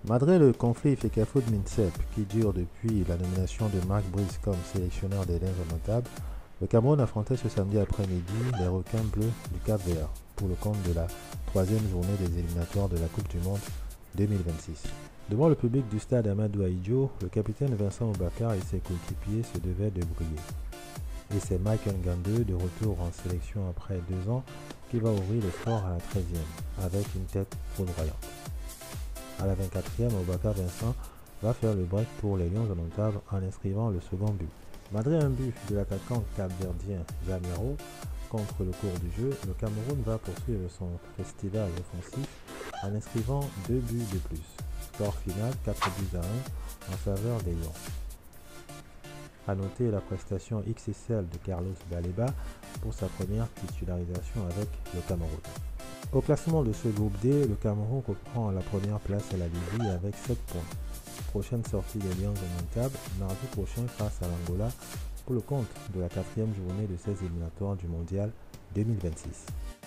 Malgré le conflit Fekafou-Minsep qui dure depuis la nomination de Marc Brice comme sélectionneur des Lions indomptables, le Cameroun affrontait ce samedi après-midi les requins bleus du Cap-Vert pour le compte de la troisième journée des éliminatoires de la Coupe du Monde 2026. Devant le public du stade Amadou Ahidjo, le capitaine Vincent Obakar et ses coéquipiers se devaient de briller. Et c'est Mike Ngandou, de retour en sélection après 2 ans, qui va ouvrir le score à la 13e avec une tête foudroyante. À la 24e, Obakar Vincent va faire le break pour les Lions indomptables en inscrivant le second but. Malgré un but de l'attaquant capverdien Jamiro contre le cours du jeu, le Cameroun va poursuivre son festival offensif en inscrivant 2 buts de plus. Score final 4 buts à 1 en faveur des Lions. A noter la prestation XXL de Carlos Baleba pour sa première titularisation avec le Cameroun. Au classement de ce groupe D, le Cameroun reprend la première place à la Libye avec 7 points. Prochaine sortie des Lions indomptables mardi prochain face à l'Angola pour le compte de la 4e journée de ces éliminatoires du Mondial 2026.